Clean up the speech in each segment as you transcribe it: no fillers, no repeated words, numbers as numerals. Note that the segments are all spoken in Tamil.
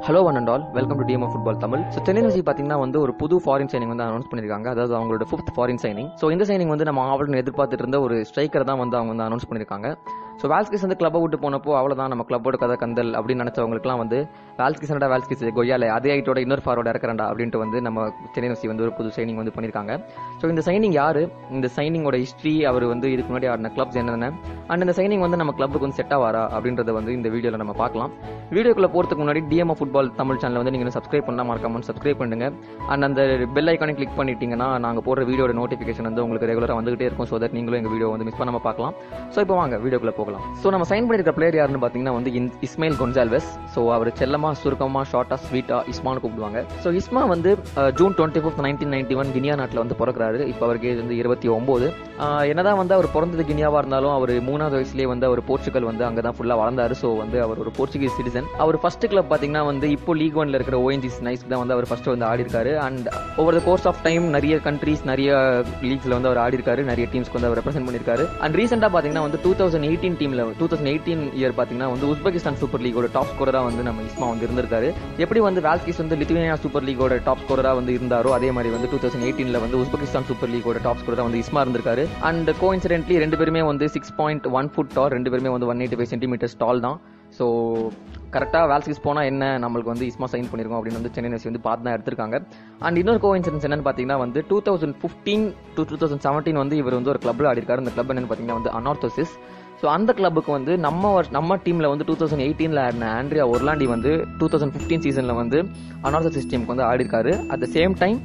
Hello one and all, welcome to TM football Tamil. So Chennai FC பார்த்தீங்கன்னா வந்து ஒரு புது ஃபாரின் சைனிங் வந்து அனௌன்ஸ் பண்ணியிருக்காங்க. அதாவது அவங்களோட 5th ஃபாரின் சைனிங். ஸோ இந்த சைனிங் வந்து நம்ம ஆவலுடன் எதிர்பார்த்துட்டு இருந்த ஒரு ஸ்ட்ரைக்கர் தான் வந்து அவங்க வந்து அனௌன்ஸ் பண்ணியிருக்காங்க. ஸோ வால்ஸ்கிஸ் வந்து கிளப்பை விட்டு போனப்போ அவ்வளோதான் நம்ம கிளப்போட கதை கந்தல் அப்படின்னு நினச்சவங்களுக்குலாம் வந்து வால்ஸ்கிஸ் கொய்யால அதே ஹைட்டோட இன்னொரு ஃபார்வர்ட் இறக்குறா அப்படின்ட்டு வந்து நம்ம சென்னை எஃப்சி வந்து ஒரு புது சைனிங் வந்து பண்ணியிருக்காங்க. ஸோ இந்த சைனிங் யாரு, இந்த சைனிங்கோட ஹிஸ்ட்ரி, அவர் வந்து இதுக்கு முன்னாடி ஆடின கிளப்ஸ் என்னென்ன, அண்ட் இந்த சைனிங் வந்து நம்ம கிளப்புக்கு வந்து செட் ஆவாரா அப்படின்றத வந்து இந்த வீடியோவில் நம்ம பார்க்கலாம். வீடியோக்குள்ள போகிறதுக்கு முன்னாடி டிஎம் ஃபுட்பால் தமிழ் சேனல் வந்து நீங்கள் சப்ஸ்கிரைப் பண்ணால் மறக்காம சப்ஸ்கிரைப் பண்ணுங்க. அண்ட் அந்த பெல் ஐக்கானை கிளிக் பண்ணிட்டீங்கன்னா நாங்கள் போடுற வீடியோட நோட்டிஃபிகேஷன் வந்து உங்களுக்கு ரெகுலராக வந்துகிட்டே இருக்கும். ஸோ தட் நீங்களும் எங்கள் வீடியோ வந்து மிஸ் பண்ணாமல் பார்க்கலாம். ஸோ இப்போ வாங்க வீடியோக்குள்ள போகலாம். ஸோ நம்ம சைன் பண்ணியிருக்க பிளேயர் யாருன்னு பார்த்தீங்கன்னா வந்து இஸ்மாயில் கொன்சால்வெஸ். ஸோ அவர் செல்லமா சுருக்கமாக ஷார்ட்டா ஸ்வீட்டா இஸ்மான்னு கூப்பிடுவாங்க. ஸோ இஸ்மா வந்து ஜூன் 24, 1991 கினியா நாட்டில் வந்து பிறக்கிறாரு. இப்போ அவருக்கு ஏஜ் வந்து 29. என்னதான் வந்து அவர் பிறந்தது கினியாவா இருந்தாலும் அவர் 3வது வயசுலேயே வந்து அவர் போர்ச்சுகல் வந்து அங்கே தான் ஃபுல்லாக வளர்ந்தாரு. ஸோ வந்து அவர் ஒரு போர்ச்சுகீஸ் சிட்டிசன். அவர் ஃபர்ஸ்ட் கிளப் பார்த்தீங்கன்னா வந்து இப்போ லீக் 1ல இருக்கிற ONGC நைஸ் தான் வந்து அவர் ஃபர்ஸ்ட் வந்து ஆடி இருக்காரு. And over the course of time நிறைய கண்ட்ரீஸ் நிறைய லீக்ஸ்ல வந்து அவர் ஆடி இருக்காரு, நிறைய டீம்ஸ்க்கு வந்து அவர் ரெப்ரசென்ட் பண்ணிருக்காரு. அண்ட் ரீசெண்டா பாத்தீங்கன்னா வந்து 2018 டீம்ல 2018 இயர் பாத்தீங்கன்னா வந்து உஸ்பெகிஸ்தான் சூப்பர் லீகோட டாப் ஸ்கோரரா வந்து நம்ம இஸ்மா வந்து இருந்திருக்காரு. எப்படி வந்து வால்ஸ்கிஸ் வந்து லித்துவேனியா சூப்பர் லீகோட டாப் ஸ்கோரரா வந்து இருந்தாரோ அதே மாதிரி வந்து 2018ல வந்து உஸ்பெகிஸ்தான் சூப்பர் லீகோட டாப் ஸ்கோரரா வந்து இஸ்மா இருந்திருக்காரு. அண்ட் கோஇன்சிடென்ட்லி ரெண்டு பேருமே வந்து 6.1 ஃபுட் டால், ரெண்டு பேருமே வந்து 185 சென்டிமீட்டர்ஸ் டால் தான். ஸோ கரெக்டாக வால்ஸ்கிஸ் போனால் என்ன நம்மளுக்கு வந்து இஸ்மா சைன் பண்ணியிருக்கோம் அப்படின்னு வந்து சென்னை எஃப்சி வந்து பார்த்து தான் எடுத்திருக்காங்க. அண்ட் இன்னொரு கோஇன்சிடன்ஸ் என்னன்னு பார்த்தீங்கன்னா வந்து 2015 to 2017 வந்து இவர் வந்து ஒரு கிளப்ல ஆடி இருக்காரு. அந்த கிளப் என்னன்னு பார்த்தீங்கன்னா வந்து அனார்த்தோசிஸ். ஸோ அந்த கிளப்புக்கு வந்து நம்ம டீமில் வந்து 2018ல ஆடின ஆண்ட்ரியா ஒர்லாண்டி வந்து 2015 சீசனில் வந்து அனார்த்தோசிஸ் டீமுக்கு வந்து ஆடி இருக்காரு. அட் த சேம் டைம்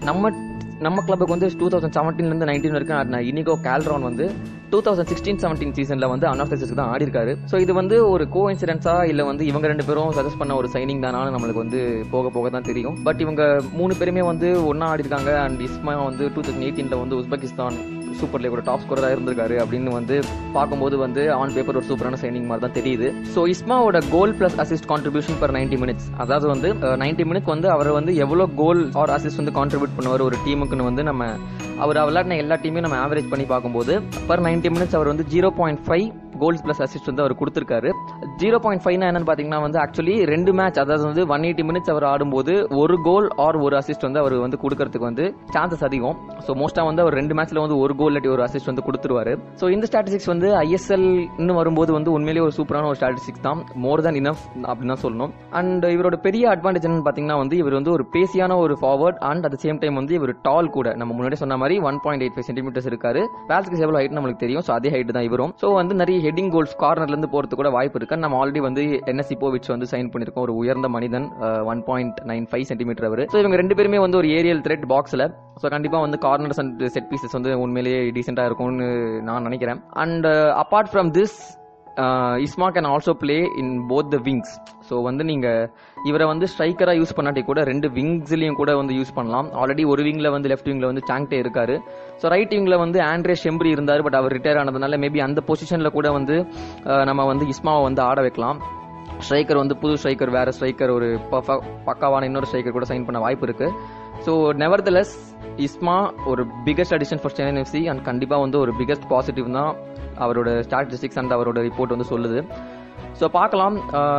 நம்ம கிளப்புக்கு வந்து 2017 19 வரைக்கும் ஆடின இனிகோ கால்ட்ரான் வந்து 2016-17 சீசன்ல வந்து அனார்த்தோசிஸ்க்கு தான் ஆடி இருக்காரு. ஸோ இது வந்து ஒரு கோஇன்சிடென்ஸா இல்ல வந்து இவங்க ரெண்டு பேரும் சஜஸ்ட் பண்ண ஒரு சைனிங் தானாலும் நம்மளுக்கு வந்து போக போக தான் தெரியும். பட் இவங்க 3 பேருமே வந்து ஒன்னா ஆடி இருக்காங்க. அண்ட் இஸ்மா வந்து 2018ல வந்து உஸ்பெகிஸ்தான் சூப்பர் லீகோட டாப் ஸ்கோரரா இருந்திருக்காரு அப்படின்னு வந்து பார்க்கும்போது வந்து ஆன் பேப்பர் ஒரு சூப்பரான சைனிங் மாதிரி தான் தெரியுது. ஸோ இஸ்மாவோட goal plus assist contribution per 90 minutes, அதாவது வந்து 90 மினிட்ஸ் வந்து அவர் வந்து எவ்வளவு கோல் ஆர் அசிஸ்ட் வந்து கான்ட்ரிபியூட் பண்ணுவார் ஒரு டீமுக்குன்னு வந்து நம்ம அவர் விளையாடின எல்லா டீமையும் நம்ம ஆவரேஜ் பண்ணி பார்க்கும்போது பர் 90 மினிட்ஸ் அவர் வந்து 0.5 கோல்ஸ் பிளஸ் அசிஸ்ட் வந்து அவர் கொடுத்திருக்காரு. 0.5 என்னன்னு பாத்தீங்கன்னா வந்து ஆக்சுவலி 2 மேட்ச், அதாவது வந்து 180 மினிட்ஸ் அவர் ஆடும்போது ஒரு கோல் ஆர் ஒரு அசிஸ்ட் வந்து அவர் வந்து கொடுக்கறதுக்கு வந்து சான்சஸ் அதிகம். ஸோ மோஸ்டா வந்து அவர் 2 மேட்ச்ல வந்து ஒரு கோல் இல்லாட்டி ஒரு அசிஸ்ட் வந்து கொடுத்துருவாரு. ஸோ இந்த ஸ்டாட்டிஸ்டிக்ஸ் வந்து ISL வரும்போது வந்து உண்மையிலேயே ஒரு சூப்பரான ஒரு ஸ்டாட்டிஸ்டிக்ஸ் தான், மோர் தேன் இனஃப் அப்படின்னு தான் சொல்லணும். அண்ட் இவரோட பெரிய அட்வான்டேஜ் என்னன்னு பாத்தீங்கன்னா வந்து இவர் வந்து ஒரு பேசியான ஒரு forward and at same time வந்து இவர் டால் கூட. நம்ம முன்னாடி சொன்ன மாதிரி 1.85 சென்டிமீட்டர்ஸ் இருக்காரு. வால்ஸ்கிஸ் எவ்வளவு ஹைட் நம்மளுக்கு தெரியும். ஸோ அதே ஹைட் தான் இவரும். ஸோ வந்து நிறைய ஹெட்டிங் கோல்ஸ் கார்னர்ல இருந்து போறதுக்கு கூட வாய்ப்பு இருக்கு. நம்ம ஆல்ரெடி வந்து NS Ipovic வந்து சைன் பண்ணிருக்கோம், ஒரு உயர்ந்த மனிதன், 1.95 சென்டிமீட்டர் அவரு. ஸோ இவங்க ரெண்டு பேருமே வந்து ஒரு ஏரியல் த்ரெட் பாக்ஸ்ல. ஸோ கண்டிப்பா வந்து கார்னர்ஸ் அண்ட் செட் பீசஸ் வந்து உண்மையிலேயே டீசெண்டா இருக்கும்னு நான் நினைக்கிறேன். And apart from this Isma can also play in both the wings. ஸோ வந்து நீங்க இவரை வந்து ஸ்ட்ரைக்கரா யூஸ் பண்ணாட்டி கூட 2 விங்ஸ்லயும் கூட வந்து யூஸ் பண்ணலாம். ஆல்ரெடி ஒரு விங்ல வந்து லெஃப்ட் விங்ல வந்து சாங்டே இருக்காரு. ஸோ ரைட் விங்ல வந்து ஆண்ட்ரே ஷெம்ப்ரி இருந்தாரு. பட் அவர் ரிட்டையர் ஆனதுனால மேபி அந்த பொசிஷன்ல கூட வந்து நம்ம வந்து இஸ்மாவை வந்து ஆட வைக்கலாம். ஸ்ட்ரைக்கர் வந்து புது ஸ்ட்ரைக்கர், வேற ஸ்ட்ரைக்கர், ஒரு பக்காவான இன்னொரு ஸ்ட்ரைக்கர் கூட சைன் பண்ண வாய்ப்பு இருக்கு. ஸோ நெவர்தலெஸ் இஸ்மா ஒரு biggest addition for Chennai FC and கண்டிப்பா வந்து ஒரு பிகெஸ்ட் பாசிட்டிவ் தான் அவரோட ஸ்டாட்டிஸ்டிக்ஸ் அண்ட் அவரோட ரிப்போர்ட் வந்து சொல்லுது. ஸோ பார்க்கலாம்.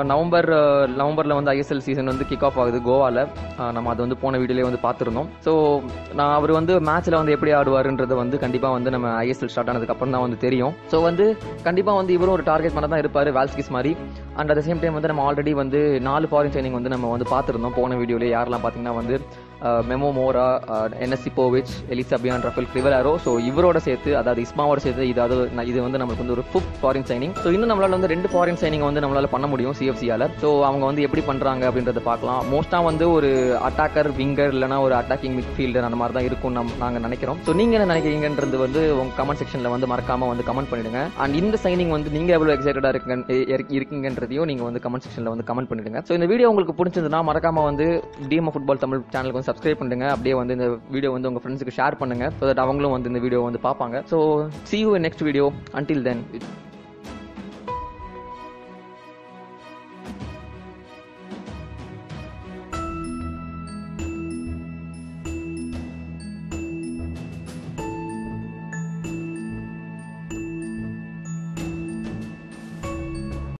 நவம்பர்ல வந்து ISL சீசன் வந்து கிக் ஆஃப் ஆகுது கோவால. நம்ம அதை வந்து போன வீடியோலேயே வந்து பார்த்துருந்தோம். ஸோ அவர் வந்து மேட்ச்ல வந்து எப்படி ஆடுவாருன்றது வந்து கண்டிப்பா வந்து நம்ம ISL ஸ்டார்ட் ஆனதுக்கு அப்புறம் தான் வந்து தெரியும். ஸோ வந்து கண்டிப்பா வந்து இவரும் ஒரு டார்கெட் பண்ண தான் இருப்பாரு வால்ஸ்கிஸ் மாதிரி. அண்ட் அட் சேம் டைம் வந்து நம்ம ஆல்ரெடி வந்து 4 ஃபாரின் சைனிங் வந்து நம்ம வந்து பார்த்துருந்தோம் போன வீடியோல. யாரெல்லாம் பார்த்தீங்கன்னா வந்து Memo Moura, NS Ipovic, Eli Sabia, Rafael Crivellaro. So இவரோட சேர்த்து, அதாவது இஸ்மாவோட சேர்த்து இது வந்து நம்மளுக்கு வந்து ஒரு 5th ஃபாரின் சைனிங். ஸோ இன்னும் நம்மளால வந்து 2 ஃபாரின் சைனிங் வந்து நம்மளால பண்ண முடியும் CFCயால. ஸோ அவங்க வந்து எப்படி பண்றாங்க அப்படின்றத பார்க்கலாம். மோஸ்டா வந்து ஒரு அட்டாக்கர், விங்கர் இல்லைனா ஒரு அட்டாக்கிங் மிட்ஃபீல்டர் அந்த மாதிரி தான் இருக்கும் நாங்க நினைக்கிறோம். ஸோ நீங்க என்ன நினைக்கிறீங்கன்றது வந்து உங்க கமெண்ட் செக்ஷன்ல வந்து மறக்காம வந்து கமெண்ட் பண்ணிடுங்க. அண்ட் இந்த சைனிங் வந்து நீங்க எவ்வளவு எக்ஸைட்டடா இருக்கீங்கன்றதையும் நீங்க வந்து கமெண்ட் செக்ஷன்ல வந்து கமெண்ட் பண்ணிடுங்க. ஸோ இந்த வீடியோ உங்களுக்கு பிடிச்சிருந்தா மறக்காம வந்து டிஎம் ஃபுட்பால் தமிழ் சேனலுக்கு வந்து சப்ஸ்கிரைப் பண்ணுங்க. அப்படியே வந்து இந்த வீடியோ வந்து உங்க ஃப்ரெண்ட்ஸ்க்கு ஷேர் பண்ணுங்க. ஸோ தட் அவங்களும் வந்து இந்த வீடியோ வந்து பார்ப்பாங்க. So see you in next video. Until then.